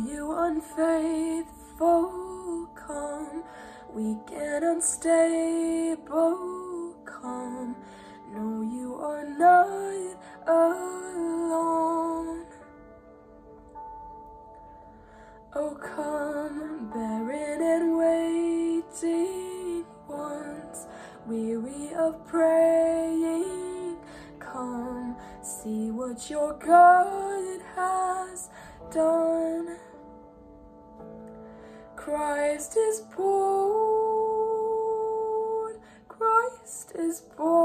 you unfaithful, come. Weak and unstable, come. No, you are not alone. Oh, come, barren and waiting ones, weary of praying, come, see what your God has done. Christ is born, Christ is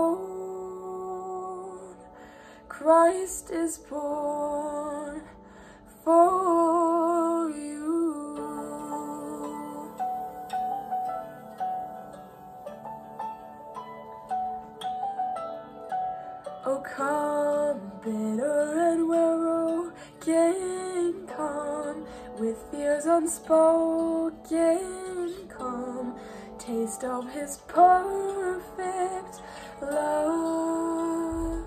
born, Christ is born for you. Oh, come, bitter and broken, come, with fears unspoken, come, taste of his perfect love.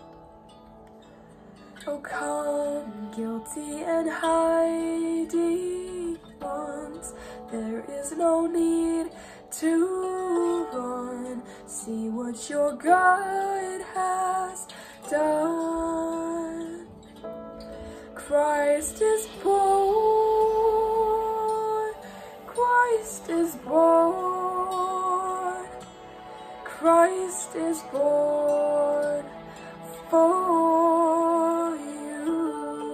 Oh, come, guilty and hiding ones, there is no need to run. See what your God has done. Christ is born, Christ is born, Christ is born for you.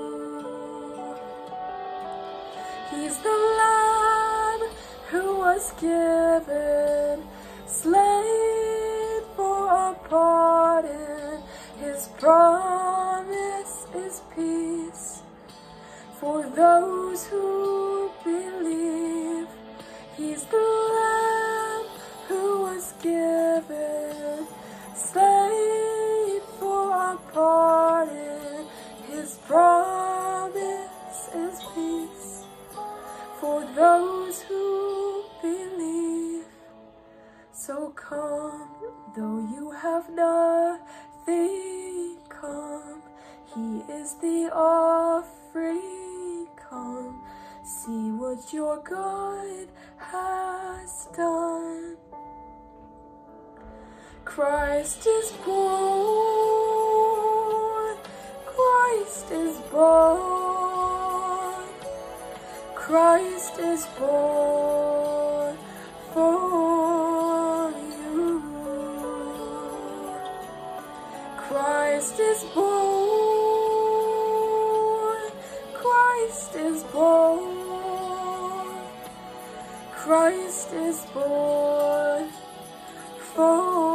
He's the Lamb who was given, slain for our pardon. His promise is peace for those who believe. He's the Lamb who was given, slain for our pardon. His promise is peace for those who believe. So come, though you have nothing, come. He is the offering, come. See what your God has done. Christ is born, Christ is born, Christ is born for you. Christ is born, Christ is born, Christ is born for